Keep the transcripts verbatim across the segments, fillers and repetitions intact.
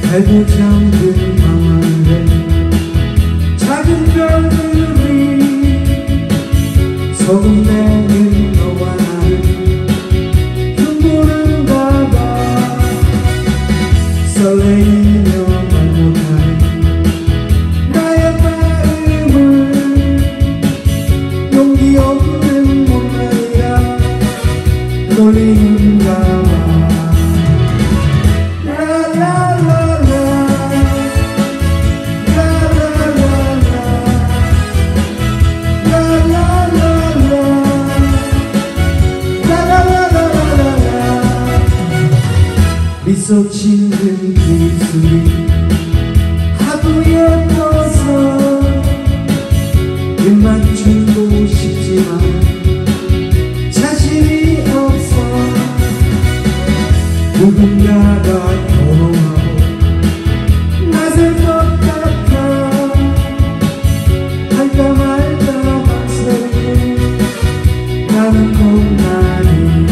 달고 잠든 밤하늘에 작은 별들이 소금내는 너와 나를 흉보는가 봐. 설레이며 말 못하는 나의 마음을 용기 없는 못난이라 놀리는가 봐. 미소 짓는 그 소리 하도 예뻐서 입 맞추고 싶지만 자신이 없어. 누군가가 결혼하고 나설 것 같아. 할까 말까 망설이는 나는 곰나니.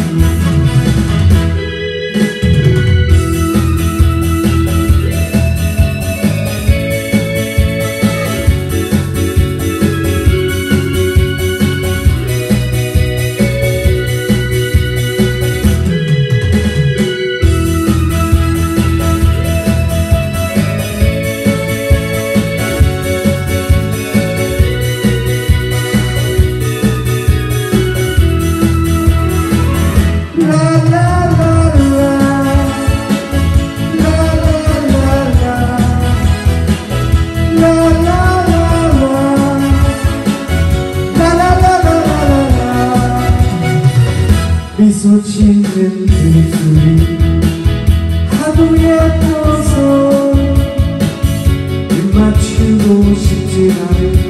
미소 짓는 그 소리 하도 예뻐서 입 맞추고 싶지 않은